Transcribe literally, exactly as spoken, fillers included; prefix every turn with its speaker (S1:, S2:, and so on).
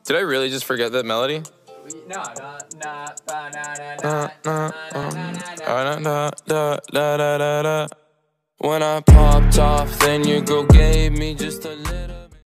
S1: Did I really just forget that melody?
S2: No, no, no, na,
S1: Na, na, um, ah, da, da, da, da, da, da. When I popped off, then your girl gave me just a little.